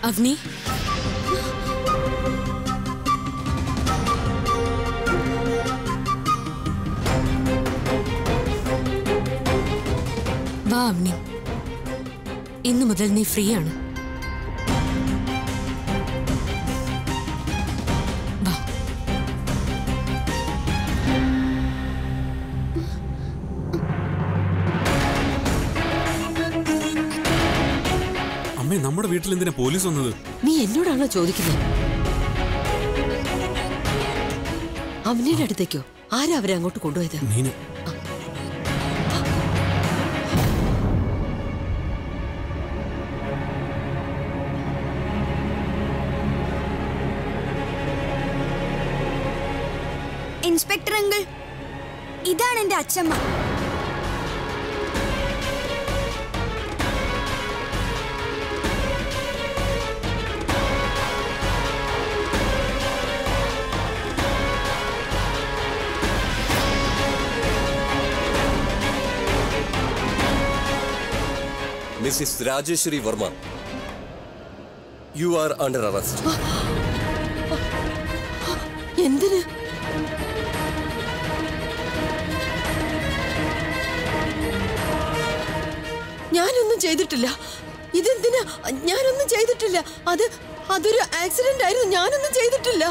അവനി വാ അവനി, ഇന്നു മുതൽ നീ ഫ്രീ ആണ്. വാ. അമ്മേ, നമ്മുടെ വീട്ടിൽ എന്തിനാ പോലീസ് വന്നത്? നീ എന്നോടാണോ ചോദിക്കുന്നത്? അവനിയുടെ അടുത്തേക്കോ? ആരാ അവരെ അങ്ങോട്ട് കൊണ്ടുപോയത്? നീന. ഇൻസ്പെക്ടർ അങ്കിൾ, ഇതാണ് എന്റെ അച്ഛമ്മ. Mrs. Rajeshwari Verma, you are under arrest. എന്തിന്? ഞാനൊന്നും ചെയ്തിട്ടില്ല. ഇതെന്തിനാ? ഞാനൊന്നും ചെയ്തിട്ടില്ല. അതൊരു ആക്സിഡന്റ് ആയിരുന്നു. ഞാനൊന്നും ചെയ്തിട്ടില്ല.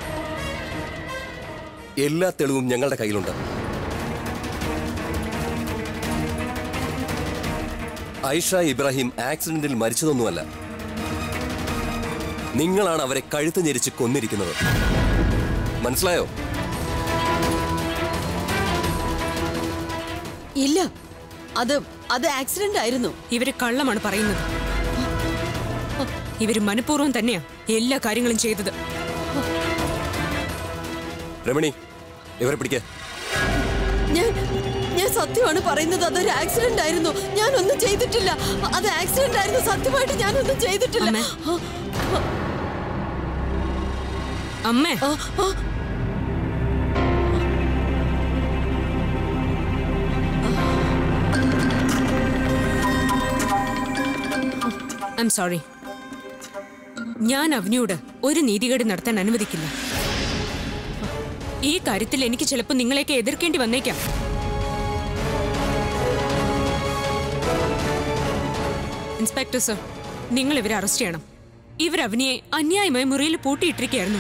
എല്ലാ തെളിവും ഞങ്ങളുടെ കയ്യിലുണ്ട്. ഐഷ ഇബ്രാഹിം ആക്സിഡന്റിൽ മരിച്ചതൊന്നുമല്ല. നിങ്ങളാണ് അവരെ കഴുത്ത് ഞെരിച്ച് കൊന്നിരിക്കുന്നത്. മനസ്സിലായോ? ഇല്ല, അത് ആക്സിഡന്റ് ആയിരുന്നു. ഇവര് കള്ളമാണ് പറയുന്നത്. ഇവര് മനഃപൂർവ്വം തന്നെയാ എല്ലാ കാര്യങ്ങളും ചെയ്തത്. രമണി, ഇവരെ പിടിക്ക. ഞാൻ സത്യമാണ് പറയുന്നത്. അതൊരു ആക്സിഡന്റ് ആയിരുന്നു. ഞാനൊന്നും ചെയ്തിട്ടില്ല. അത് ആക്സിഡന്റ് ആയിരുന്നു. സത്യമായിട്ട് ഞാനൊന്നും ചെയ്തിട്ടില്ല. അമ്മേ, ഐ എം സോറി. ഞാൻ അവനിയോട് ഒരു നീതികേട് നടത്താൻ അനുവദിക്കില്ല. ഈ കാര്യത്തിൽ എനിക്ക് ചിലപ്പോൾ നിങ്ങളെയൊക്കെ എതിർക്കേണ്ടി വന്നേക്കാം. ഇൻസ്പെക്ടർ സർ, നിങ്ങൾ ഇവരെ അറസ്റ്റ് ചെയ്യണം. ഇവർ അവനിയെ അന്യായമായി മുറിയിൽ പൂട്ടിയിട്ടിരിക്കുകയായിരുന്നു.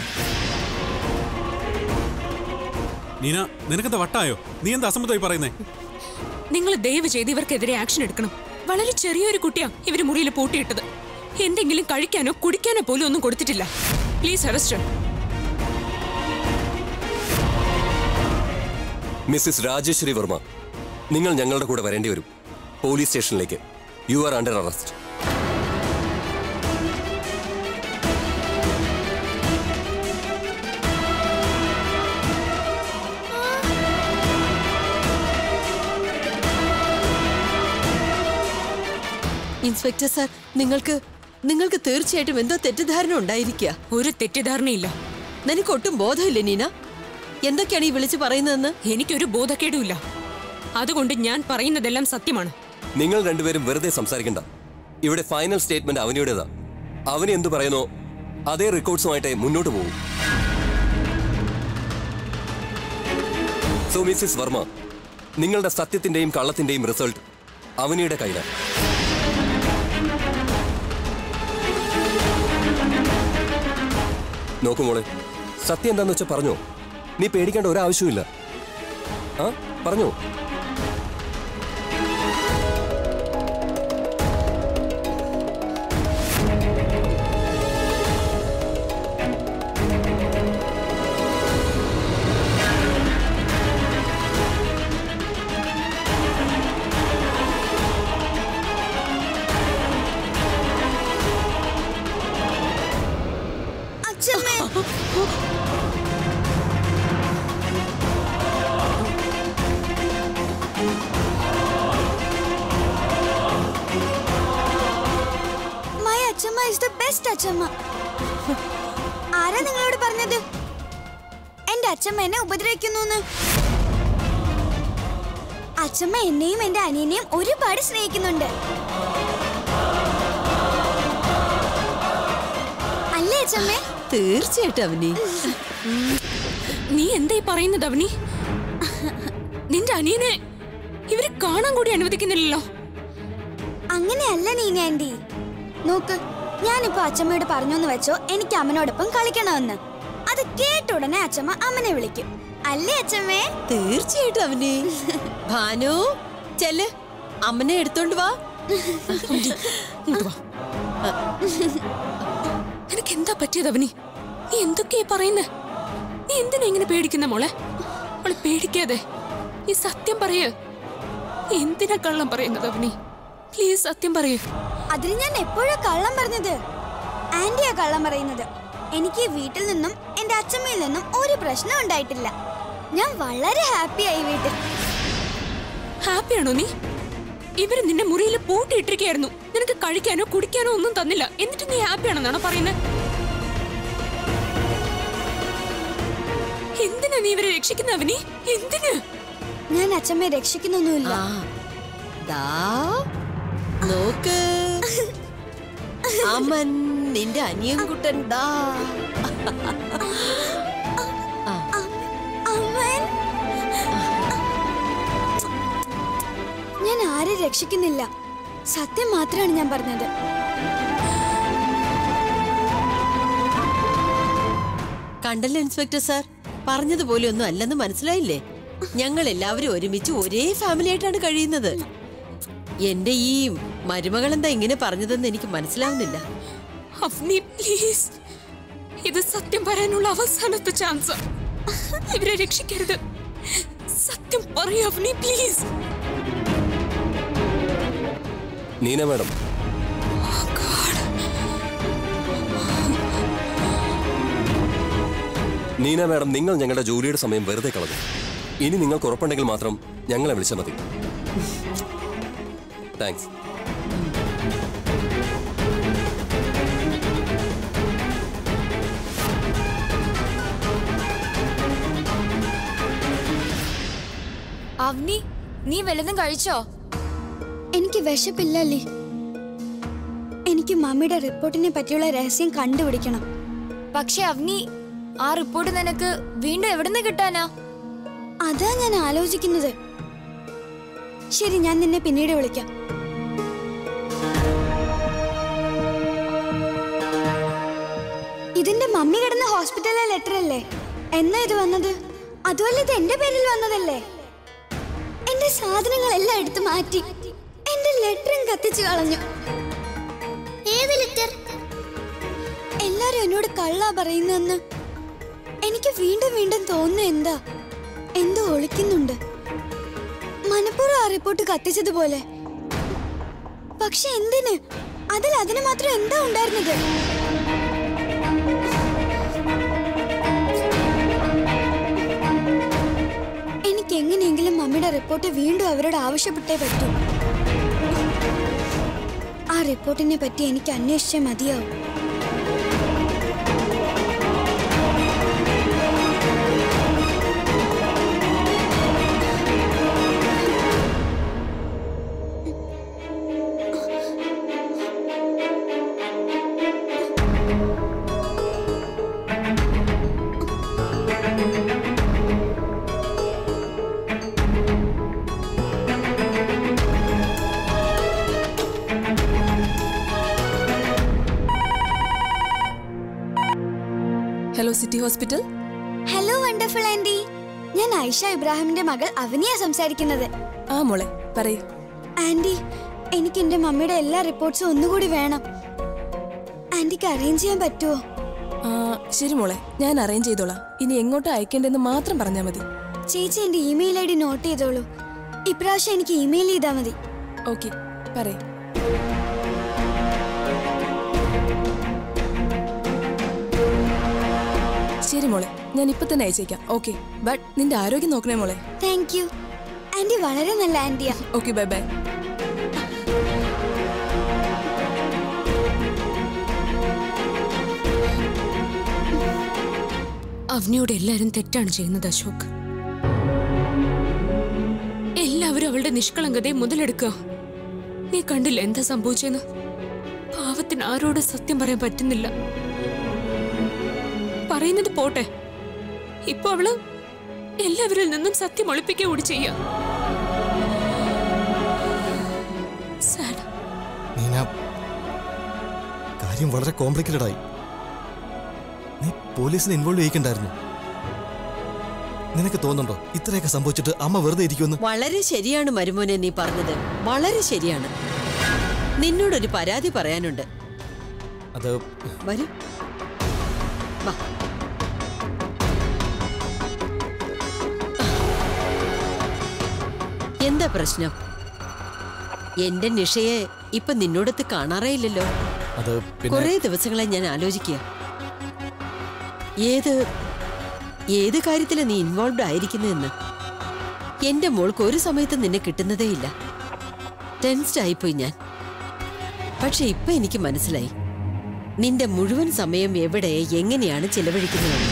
നീന, നിനക്കെന്താ വട്ടായോ? നീ എന്താ അസംബന്ധമായി പറയുന്നേ? നിങ്ങൾ ദയവ് ചെയ്ത് ഇവർക്കെതിരെ ആക്ഷൻ എടുക്കണം. വളരെ ചെറിയൊരു കുട്ടിയാ ഇവര് മുറിയിൽ പൂട്ടിയിട്ടത്. എന്തെങ്കിലും കഴിക്കാനോ കുടിക്കാനോ പോലും ഒന്നും കൊടുത്തിട്ടില്ല. Please arrest. Mrs Rajeshwari Varma, നിങ്ങൾ ഞങ്ങളുടെ കൂടെ വരേണ്ടി വരും. പോലീസ് സ്റ്റേഷനിലേക്ക്. You are under arrest. Inspector sir, നിങ്ങൾക്ക് തീർച്ചയായിട്ടും എന്തോ തെറ്റിദ്ധാരണ ഉണ്ടായിരിക്കുക. ഒരു തെറ്റിദ്ധാരണയില്ല. നിനക്ക് ഒട്ടും ബോധമില്ല നീന. എന്തൊക്കെയാണ് ഈ വിളിച്ചു പറയുന്നതെന്ന്? എനിക്കൊരു ബോധക്കേടുമില്ല. അതുകൊണ്ട് ഞാൻ പറയുന്നതെല്ലാം സത്യമാണ്. നിങ്ങൾ രണ്ടുപേരും വെറുതെ സംസാരിക്കണ്ട. ഇവിടെ ഫൈനൽ സ്റ്റേറ്റ്മെന്റ് അവനിയുടേതാ. അവന് എന്തു പറയുന്നോ അതേ റെക്കോർഡ്സുമായിട്ട് മുന്നോട്ട് പോകും. സോ മിസ്സിസ് വർമ്മ, നിങ്ങളുടെ സത്യത്തിന്റെയും കള്ളത്തിന്റെയും റിസൾട്ട് അവനിയുടെ കയ്യിലാണ്. നോക്കുമോളെ, സത്യം എന്താന്ന് വെച്ചാൽ പറഞ്ഞോ. നീ പേടിക്കേണ്ട ഒരാവശ്യമില്ല. ആ, പറഞ്ഞോ. ആരാ നിങ്ങളോട് പറഞ്ഞത് എന്റെ അച്ഛമ്മ എന്നെ ഉപദ്രവിക്കുന്നു? അച്ഛമ്മ എന്നെയും എന്റെ അനിയനെയും ഒരുപാട് സ്നേഹിക്കുന്നുണ്ട്. അച്ഛമ്മേ? തീർച്ചയായിട്ടും അവനി. നീ എന്തായി പറയുന്നത് അവനി? നിന്റെ അനിയനെ ഇവര് കാണാൻ കൂടി അനുവദിക്കുന്നില്ലല്ലോ. അങ്ങനെയല്ല നീന ആന്റി. നോക്ക്, ഞാനിപ്പോ അച്ഛമ്മയോട് പറഞ്ഞോന്ന് വെച്ചോ എനിക്ക് അമ്മനോടൊപ്പം കളിക്കണമെന്ന്. അത് കേട്ട ഉടനെ അച്ഛമ്മ അമ്മനെ വിളിക്കും, അല്ലേ അച്ഛമ്മേ? തീർച്ചയായിട്ടും അവനി. ഭാനു, ചെല്ല്, അമ്മനെ എടുത്തോണ്ട് വാ. നിനക്ക് എന്താ പറ്റിയത് അവനി? നീ എന്തൊക്കെയാ പറയുന്നേ? നീ എന്തിനാ ഇങ്ങനെ പേടിക്കുന്ന മോളെ? അവളെ പേടിക്കാതെ നീ സത്യം പറയ്. എന്തിനാ കള്ളം പറയുന്നത് അവനി? പ്ലീസ് സത്യം പറയൂ. അതിന് ഞാൻ എപ്പോഴാ കള്ളം പറഞ്ഞത്? ആന്റിയാ കള്ളം പറയുന്നത്. എനിക്ക് വീട്ടിൽ നിന്നും എന്റെ അച്ഛമ്മയിൽ നിന്നും ഒരു പ്രശ്നം ഉണ്ടായിട്ടില്ല. ഞാൻ വളരെ ഹാപ്പിയായി വീട്ടിൽ. ഹാപ്പിയാണോ നീ? ഇവര് നിന്നെ മുറിയിൽ പൂട്ടിയിട്ടിരിക്കുകയായിരുന്നു. നിനക്ക് കഴിക്കാനോ കുടിക്കാനോ ഒന്നും തന്നില്ല. എന്നിട്ട് നീ ഹാപ്പിയാണെന്നാണോ പറയുന്നത്? എന്തിനാ നീ ഇവരെ രക്ഷിക്കുന്ന അവനി? എന്തിന്? ഞാൻ അച്ഛമ്മയെ രക്ഷിക്കുന്നൊന്നുമില്ല. ദാ നോക്ക്, അമ്മൻ നിന്റെ അനിയൻ കുട്ടൻ ദാ. അമ്മൻ, ഞാൻ ആരെ രക്ഷിക്കുന്നില്ല. സത്യം മാത്രമാണ് ഞാൻ പറഞ്ഞത്. കണ്ടല്ലോ ഇൻസ്പെക്ടർ സാർ, പറഞ്ഞതുപോലെ ഒന്നും അല്ലെന്ന് മനസ്സിലായില്ലേ? ഞങ്ങൾ എല്ലാവരും ഒരുമിച്ച് ഒരേ ഫാമിലി ആയിട്ടാണ് കഴിയുന്നത്. എന്റെ ഈ മരുമകൾ എന്താ ഇങ്ങനെ പറഞ്ഞതെന്ന് എനിക്ക് മനസ്സിലാവുന്നില്ല. അവനി പ്ലീസ്, ഇത് സത്യം പറയാനുള്ള അവസാനത്തെ ചാൻസ്. ഇവരെ രക്ഷിക്കരുത്. സത്യം പറയൂ Avani please. Neena madam, Neena madam, നിങ്ങൾ ഞങ്ങളുടെ ജോലിയുടെ സമയം വെറുതെ കളഞ്ഞു. ഇനി നിങ്ങൾക്ക് ഉറപ്പുണ്ടെങ്കിൽ മാത്രം ഞങ്ങളെ വിളിച്ചാൽ മതി. താങ്ക്സ്. അവനി, നീ വല്ലതും കഴിച്ചോ? എനിക്ക് വിശപ്പില്ലല്ലേ. എനിക്ക് മമ്മിയുടെ റിപ്പോർട്ടിനെ പറ്റിയുള്ള രഹസ്യം കണ്ടുപിടിക്കണം. പക്ഷെ അവനി, ആ റിപ്പോർട്ട് നിനക്ക് വീണ്ടും എവിടുന്ന് കിട്ടാനാ? അതാ ഞാൻ ആലോചിക്കുന്നത്. ശരി, ഞാൻ നിന്നെ പിന്നീട് വിളിക്കാം. ഇതിന്റെ മമ്മി കിടന്ന ഹോസ്പിറ്റലിലെ ലെറ്റർ അല്ലേ? എന്നാ ഇത് വന്നത്? അതുപോലെ ഇത് എന്റെ പേരിൽ വന്നതല്ലേ? എന്റെ സാധനങ്ങളെല്ലാം എടുത്തു മാറ്റി എന്റെ ലെറ്ററും കത്തിച്ചു കളഞ്ഞു. ഏത് ലെറ്റർ? എല്ലാരും എന്നോട് കള്ളാ പറയുന്നെന്ന് എനിക്ക് വീണ്ടും വീണ്ടും തോന്നുന്നു. എന്തോ ഒളിക്കുന്നുണ്ട്. മനപ്പൂർവ്വം ആ റിപ്പോർട്ട് കത്തിച്ചതുപോലെ. പക്ഷെ എന്തിന്? അതിന് മാത്രം എന്താ ഉണ്ടായിരുന്നത്? എനിക്ക് എങ്ങനെയെങ്കിലും മമ്മിയുടെ റിപ്പോർട്ട് വീണ്ടും അവരോട് ആവശ്യപ്പെട്ടേ പറ്റൂ. ആ റിപ്പോർട്ടിനെ പറ്റി എനിക്ക് അന്വേഷിച്ചേ മതിയാവും. Hello city hospital. Hello wonderful aunty, ഞാൻ ആയിഷ ഇബ്രാഹിമിന്റെ മകൾ അവനിയാ സംസാരിക്കുന്നത്. ആ മോളെ പറയൂ. ആന്റി, എനിക്ക് എന്റെ മമ്മിയുടെ എല്ലാ റിപ്പോർട്ട്സും ഒന്നുകൂടി വേണം. ആന്റിക്ക് അറേഞ്ച് ചെയ്യാൻ പറ്റുമോ? ശരി മോളെ, ഞാൻ അറേഞ്ച് ചെയ്തോളാം. ഇനി എങ്ങോട്ട് അയക്കേണ്ടെന്ന് മാത്രം പറഞ്ഞാൽ മതി. ചേച്ചി എന്റെ ഇമെയിൽ ID നോട്ട് ചെയ്തോളൂ. ഇപ്രാവശ്യം എനിക്ക് ഇമെയിൽ ചെയ്താൽ മതി. ഓക്കെ, പറയൂ. ശരി മോളെ, ഞാൻ ഇപ്പൊ തന്നെ അയച്ചേക്കാം. ഓക്കെ, ബട്ട് നിന്റെ ആരോഗ്യം നോക്കണേ മോളെ. താങ്ക് യു ആന്റി, വളരെ നല്ല ആന്റിയാ. Okay, bye bye. അവനിയോട് എല്ലാരും തെറ്റാണ് ചെയ്യുന്നത് അശോക്. എല്ലാവരും അവളുടെ നിഷ്കളങ്കതയെ മുതലെടുക്കുക. നീ കണ്ടില്ല എന്താ സംഭവിച്ചെന്ന്? പാവത്തിന് ആരോട് സത്യം പറയാൻ പറ്റുന്നില്ല. പറയുന്നത് പോട്ടെ, ഇപ്പൊ അവള് എല്ലാവരിൽ നിന്നും സത്യം ഒളിപ്പിക്കുക കൂടി ചെയ്യാം. നീന, കാര്യം വളരെ കോംപ്ലിക്കേറ്റഡ് ആയി. നീ പോലീസിനെ ഇൻവോൾവ് ചെയ്യിക്കണ്ടായിരുന്നു. നിനക്ക് തോന്നുന്നുണ്ടോ ഇത്രയൊക്കെ സംഭവിച്ചിട്ട് അമ്മ വെറുതെ ഇരിക്കുമെന്ന്? വളരെ ശരിയാണ് മരുമോനെ നീ പറഞ്ഞത്, വളരെ ശരിയാണ്. നിന്നോടൊരു പരാതി പറയാനുണ്ട്. അത് വരൂ, വാ. എന്താ പ്രശ്നം? എന്റെ നിഷയെ ഇപ്പൊ നിന്നോടത്ത് കാണാറേയില്ലല്ലോ. അത് കുറെ ദിവസങ്ങളായി ഞാൻ ആലോചിക്കുക, ഏത് കാര്യത്തിലാ നീ ഇൻവോൾവ് ആയിരിക്കുന്നതെന്ന്. എന്റെ മോൾക്ക് ഒരു സമയത്ത് നിന്നെ കിട്ടുന്നതേയില്ല. ടെൻസ്ഡ് ആയിപ്പോയി ഞാൻ. പക്ഷെ ഇപ്പൊ എനിക്ക് മനസ്സിലായി നിന്റെ മുഴുവൻ സമയം എവിടെ എങ്ങനെയാണ് ചിലവഴിക്കുന്നതെന്ന്.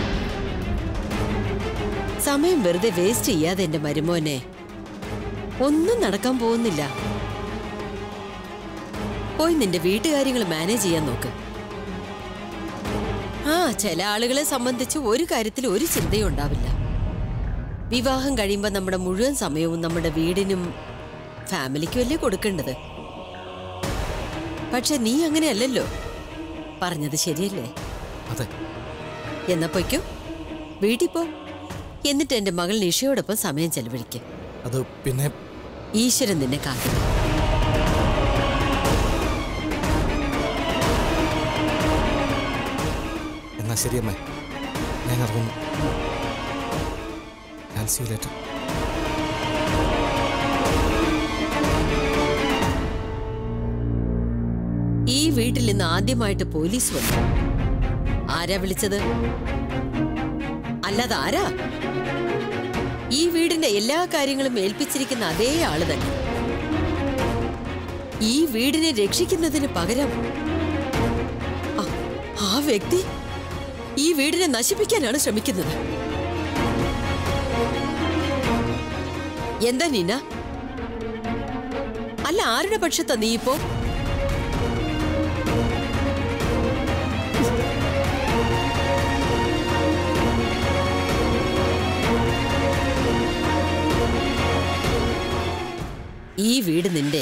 സമയം വെറുതെ വേസ്റ്റ് ചെയ്യാതെ എന്റെ മരുമോനെ. ഒന്നും നടക്കാൻ പോകുന്നില്ല. പോയി നിന്റെ വീട്ടുകാര്യങ്ങൾ മാനേജ് ചെയ്യാൻ നോക്ക്. ചില ആളുകളെ സംബന്ധിച്ച് ഒരു കാര്യത്തിൽ ഒരു ചിന്തയും ഉണ്ടാവില്ല. വിവാഹം കഴിയുമ്പോൾ നമ്മുടെ മുഴുവൻ സമയവും നമ്മുടെ വീടിനും ഫാമിലിക്കും അല്ലേ കൊടുക്കേണ്ടത്. പക്ഷെ നീ അങ്ങനെയല്ലല്ലോ. പറഞ്ഞത് ശരിയല്ലേ? അതെ. എന്നാ പൊയ്ക്കോ, വീട്ടിൽ പോ. എന്നിട്ട് എന്റെ മകൾ നിഷയോടൊപ്പം സമയം ചെലവഴിക്കും. അത് പിന്നെ ഈശ്വരൻ നിന്നെ കാക്കും. എന്നാ ശരിയമ്മേ, ഞാൻ ഇറങ്ങുന്നു. I'll see you later. ഈ വീട്ടിൽ നിന്ന് ആദ്യമായിട്ട് പോലീസ് വന്നു. ആരാ വിളിച്ചത്? അല്ലാതെ ആരാ? ഈ വീടിന്റെ എല്ലാ കാര്യങ്ങളും ഏൽപ്പിച്ചിരിക്കുന്ന അതേ ആള് തന്നെ. ഈ വീടിനെ രക്ഷിക്കുന്നതിന് പകരം ആ വ്യക്തി ഈ വീടിനെ നശിപ്പിക്കാനാണ് ശ്രമിക്കുന്നത്. എന്താ നീന? അല്ല, ആരുടെ പക്ഷത്താ നീ ഇപ്പോ? ഈ വീട് നിന്റെ.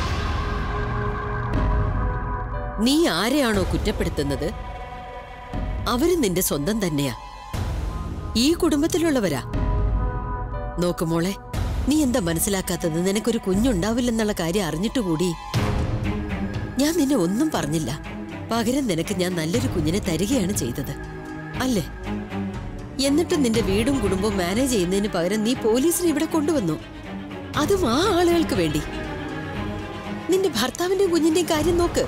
നീ ആരെയാണോ കുറ്റപ്പെടുത്തുന്നത് അവര് നിന്റെ സ്വന്തം തന്നെയാ. ഈ കുടുംബത്തിലുള്ളവരാ. നോക്കുമോളെ, നീ എന്താ മനസ്സിലാക്കാത്തത്? നിനക്കൊരു കുഞ്ഞുണ്ടാവില്ലെന്നുള്ള കാര്യം അറിഞ്ഞിട്ടുകൂടി ഞാൻ നിന്നെ ഒന്നും പറഞ്ഞില്ല. പകരം നിനക്ക് ഞാൻ നല്ലൊരു കുഞ്ഞിനെ തരികയാണ് ചെയ്തത്, അല്ലേ? എന്നിട്ടും നിന്റെ വീടും കുടുംബവും മാനേജ് ചെയ്യുന്നതിന് പകരം നീ പോലീസിനെ ഇവിടെ കൊണ്ടുവന്നു. അതും ആ ആളുകൾക്ക് വേണ്ടി. നിന്റെ ഭർത്താവിന്റെയും കുഞ്ഞിന്റെയും കാര്യം നോക്ക്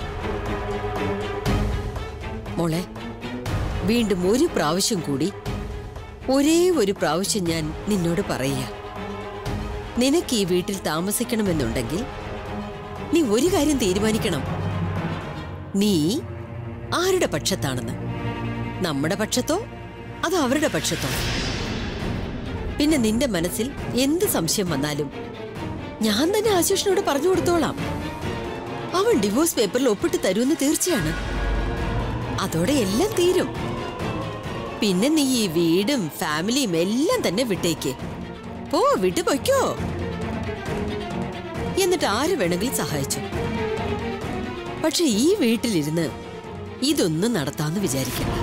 മോളെ. വീണ്ടും ഒരു പ്രാവശ്യം കൂടി, ഒരേ ഒരു പ്രാവശ്യം ഞാൻ നിന്നോട് പറയുക, നിനക്ക് ഈ വീട്ടിൽ താമസിക്കണമെന്നുണ്ടെങ്കിൽ നീ ഒരു കാര്യം തീരുമാനിക്കണം. നീ ആരുടെ പക്ഷത്താണെന്ന്. നമ്മുടെ പക്ഷത്തോ അതോ അവരുടെ പക്ഷത്തോ? പിന്നെ നിന്റെ മനസ്സിൽ എന്ത് സംശയം വന്നാലും ഞാൻ തന്നെ ആശിഷിനോട് പറഞ്ഞു കൊടുത്തോളാം. അവൻ ഡിവോഴ്സ് പേപ്പറിൽ ഒപ്പിട്ട് തരുമെന്ന് തീർച്ചയാണ്. അതോടെ എല്ലാം തീരും. പിന്നെ നീ ഈ വീടും ഫാമിലിയും എല്ലാം തന്നെ വിട്ടേക്ക്. പോ, വിട്ടു പൊയ്ക്കോ. എന്നിട്ട് ആര് വേണമെങ്കിലും സഹായിച്ചു. പക്ഷെ ഈ വീട്ടിലിരുന്ന് ഇതൊന്നും നടത്താന്ന് വിചാരിക്കണ്ട.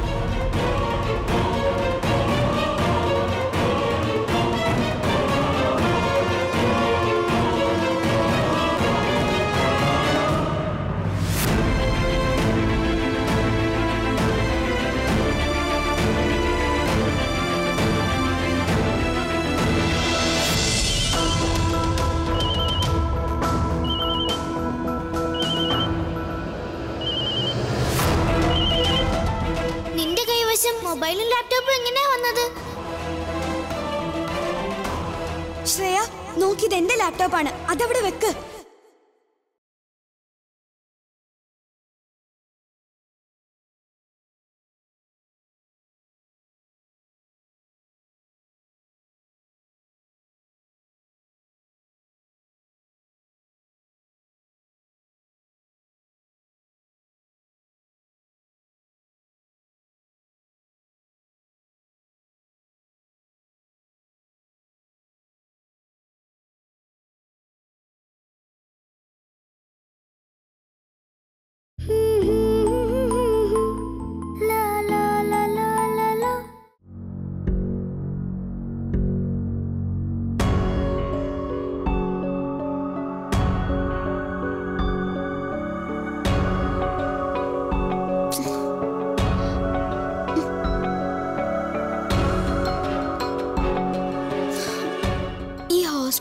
മൊബൈലും ലാപ്ടോപ്പും എങ്ങനെയാ വന്നത്? ശ്രേയ, നോക്കിയത് എന്റെ ലാപ്ടോപ്പാണ്. അതവിടെ വെക്ക്.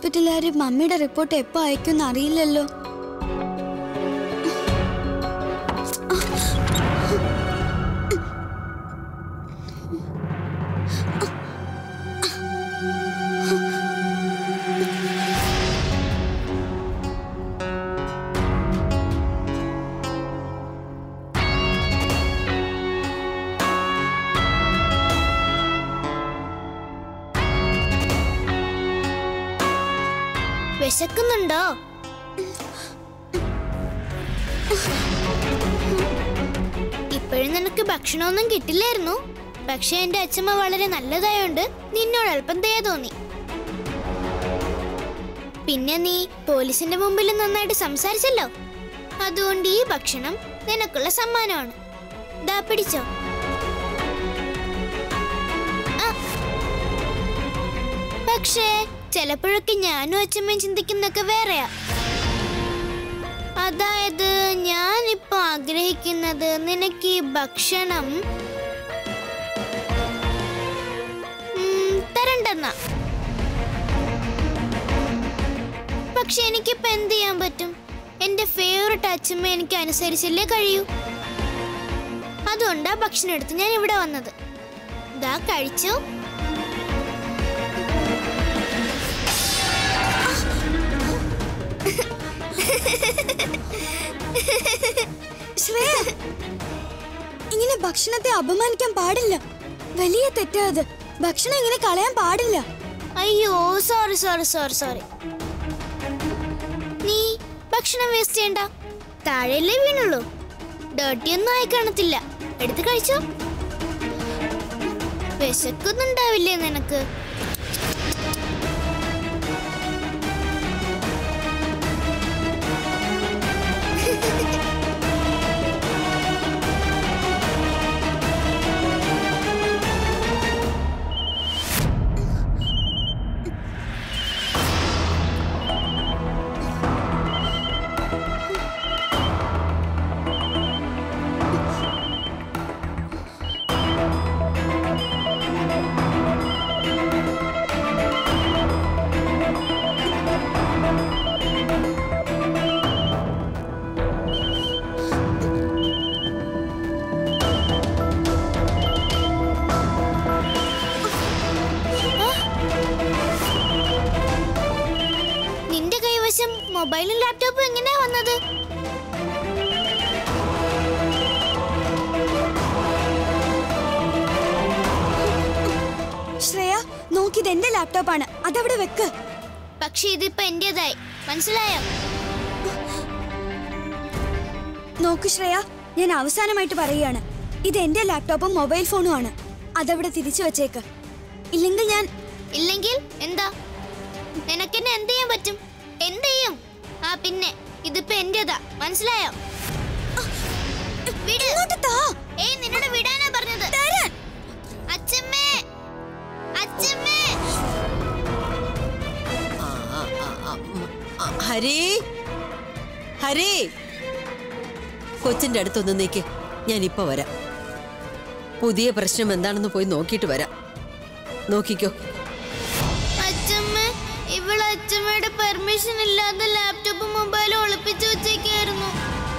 ഹോസ്പിറ്റലുകാര് മമ്മിയുടെ റിപ്പോർട്ട് എപ്പോ അയക്കുമെന്ന് അറിയില്ലല്ലോ. വിശക്കുന്നുണ്ടോ? ഇപ്പോഴും നിനക്ക് ഭക്ഷണമൊന്നും കിട്ടില്ലായിരുന്നു. പക്ഷെ എന്റെ അച്ഛമ്മ വളരെ നല്ലതായോണ്ട് നിന്നോട് അല്പം ദയ തോന്നി. പിന്നെ നീ പോലീസിന്റെ മുമ്പിൽ നന്നായിട്ട് സംസാരിച്ചല്ലോ, അതുകൊണ്ട് ഈ ഭക്ഷണം നിനക്കുള്ള സമ്മാനമാണ്. ദാ പിടിച്ചോ. പക്ഷേ ചിലപ്പോഴൊക്കെ ഞാനും അച്ഛമ്മയും ചിന്തിക്കുന്നൊക്കെ വേറെയാ. അതായത് ഞാനിപ്പോ ആഗ്രഹിക്കുന്നത് നിനക്ക് ഈ ഭക്ഷണം തരണ്ടെന്നാ. പക്ഷെ എനിക്കിപ്പോ എന്ത് ചെയ്യാൻ പറ്റും? എന്റെ ഫേവറേറ്റ് അച്ഛമ്മ എനിക്ക് അനുസരിച്ചല്ലേ കഴിയൂ. അതുകൊണ്ടാ ഭക്ഷണം എടുത്ത് ഞാൻ ഇവിടെ വന്നത്. ദാ കഴിച്ചു. ശ്രേയ, ഇങ്ങനെ ഭക്ഷണത്തെ അപമാനിക്കാൻ പാടില്ല. വലിയ തെറ്റാ അത്. ഭക്ഷണം ഇങ്ങനെ കളയാൻ പാടില്ല. അയ്യോ, സോറി സോറി സോറി സോറി. നീ ഭക്ഷണം വേസ്റ്റ് ചെയ്യണ്ട. താഴെയല്ലേ വീണുള്ളൂ. ഡേർട്ടി ഒന്നും ആയി കാണത്തില്ല. എടുത്ത് കഴിച്ചോ. വിശക്കുന്നുണ്ടാവില്ലേ നിനക്ക്? മൊബൈലും ലാപ്ടോപ്പും എങ്ങനെയാ വന്നത്? ശ്രേയ, നോക്കിത് എന്റെ ലാപ്ടോപ്പാണ്. അതവിടെ വെക്ക്. പക്ഷെ ഇതിപ്പോ എന്റേതായി, മനസ്സിലായോ? നോക്ക് ശ്രേയ, ഞാൻ അവസാനമായിട്ട് പറയുകയാണ്, ഇത് എന്റെ ലാപ്ടോപ്പും മൊബൈൽ ഫോണും ആണ്. അതവിടെ തിരിച്ചു വെച്ചേക്ക്. ഇല്ലെങ്കിൽ എന്താ? നിനക്കെന്നെ എന്ത് ചെയ്യാൻ പറ്റും? എന്ത് ചെയ്യും? ആ പിന്നെ ഇതിപ്പോ എന്റേതാ, മനസ്സിലായോ? നിന്നോട് വിടാനാ പറഞ്ഞത്. അച്ഛമ്മേ, അച്ഛമ്മേ. ഹരി, ഹരി, കൊച്ചിന്റെ അടുത്തൊന്ന് നീക്ക്. ഞാൻ ഇപ്പൊ വരാം. പുതിയ പ്രശ്നം എന്താണെന്ന് പോയി നോക്കിയിട്ട് വരാം. നോക്കിക്കോ. ഇവള് അച്ഛമ്മയുടെ പെർമിഷൻ ഇല്ലാതെ ലാപ്ടോപ്പും മൊബൈലും ഒളിപ്പിച്ചു വെച്ചേക്കായിരുന്നു.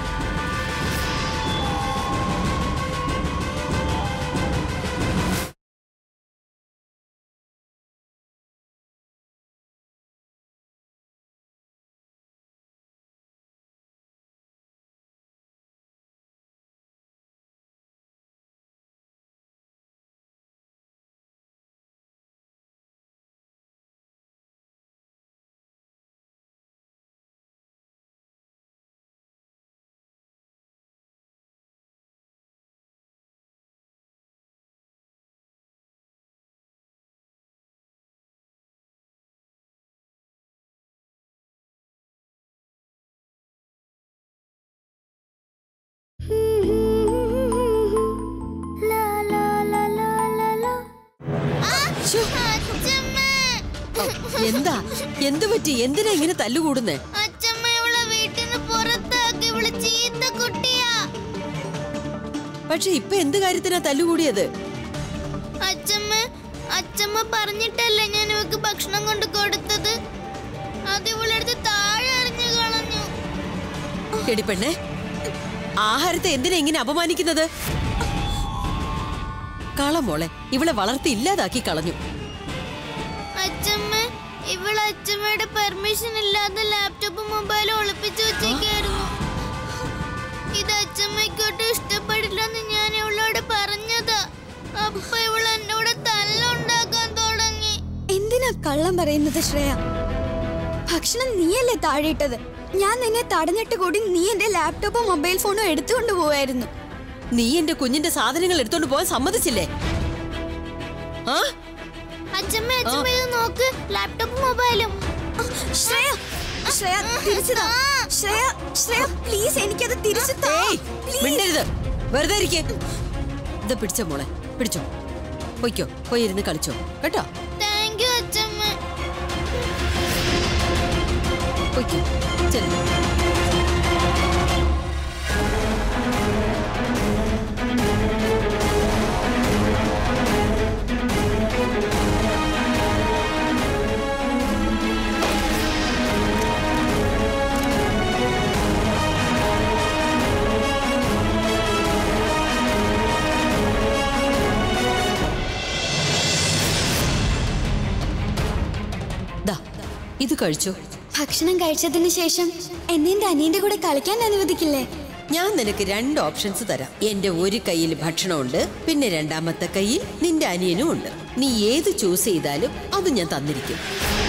എന്താ? എന്ത് പറ്റി? എന്തിനാ ഇങ്ങനെ തല്ലുകൂടുന്നേ? അച്ഛമ്മ ഇവളെ വീട്ടിൽ നിന്ന് പുറത്താക്കി. ഇവള് ചീത്ത കുട്ടിയാ. പക്ഷെ ഇപ്പൊ എന്ത് കാര്യത്തിനാ തല്ലുകൂടിയത്? അച്ഛമ്മ പറഞ്ഞിട്ടല്ലേ ഞാൻ ഇവക്ക് ഭക്ഷണം കൊണ്ട് കൊടുത്തത്. അത് ഇവളെടുത്ത് താഴെ എറിഞ്ഞു കളഞ്ഞു. എടി പെണ്ണെ, ആഹാരത്തെ എന്തിനാ ഇങ്ങനെ അപമാനിക്കുന്നത്? കളമോളെ, ഇവളെ വളർത്തി ഇല്ലാതാക്കി കളഞ്ഞു. അച്ഛമ്മ, ഇവള് അച്ഛമ്മയുടെ പെർമിഷൻ ഇല്ലാതെ ലാപ്ടോപ്പും മൊബൈലും ഒളിപ്പിച്ചു വെച്ചേക്കായിരുന്നു. ഇത് അച്ഛമ്മയ്ക്കോട്ട് ഇഷ്ടപ്പെടില്ലെന്ന് ഞാൻ ഇവളോട് പറഞ്ഞതാ. അപ്പൊ ഇവൾ എന്നോട് തല്ലുണ്ടാക്കാൻ തുടങ്ങി. എന്തിനാ കള്ളം പറയുന്നത് ശ്രേയ? ഭക്ഷണം നീയല്ലേ താഴെയിട്ടത്? ഞാൻ നിന്നെ തടഞ്ഞിട്ട് കൂടി നീ എന്റെ ലാപ്ടോപ്പും മൊബൈൽ ഫോണും എടുത്തുകൊണ്ട് പോവായിരുന്നു. നീ എന്റെ കുഞ്ഞിന്റെ സാധനങ്ങൾ എടുത്തോണ്ട് പോകാൻ സമ്മതിച്ചില്ലേ? ആ അച്ഛമ്മ, അച്ഛമ്മ ഇത് നോക്ക്, ലാപ്ടോപ്പും മൊബൈലും. ശ്രേയ, ശ്രേയ തിരിച്ചതാ. ശ്രേയ, ശ്രേയ പ്ലീസ് എനിക്കത് തിരിച്ചു താ. മിണ്ടരുത്, വെറുതെ ഇരിക്കേ. ഇത് പിടിച്ചോ മോളെ, പിടിച്ചോ. പൊയ്ക്കോ, പോയി ഇരുന്ന് കളിച്ചോ കേട്ടോ. താങ്ക് യു അച്ഛമ്മ. പൊയ്ക്കോ, ചെല്ലു. ഇത് കഴിച്ചോ. ഭക്ഷണം കഴിച്ചതിന് ശേഷം എന്നെ എന്റെ അനിയന്റെ കൂടെ കളിക്കാൻ അനുവദിക്കില്ലേ? ഞാൻ നിനക്ക് 2 ഓപ്ഷൻസ് തരാം. എന്റെ ഒരു കയ്യിൽ ഭക്ഷണമുണ്ട്, പിന്നെ രണ്ടാമത്തെ കയ്യിൽ നിന്റെ അനിയനും ഉണ്ട്. നീ ഏത് ചൂസ് ചെയ്താലും അത് ഞാൻ തന്നിരിക്കും.